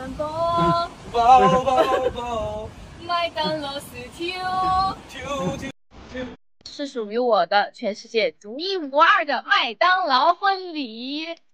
宝， 宝宝宝， 麦当劳薯条是属于我的全世界独一无二的麦当劳婚礼。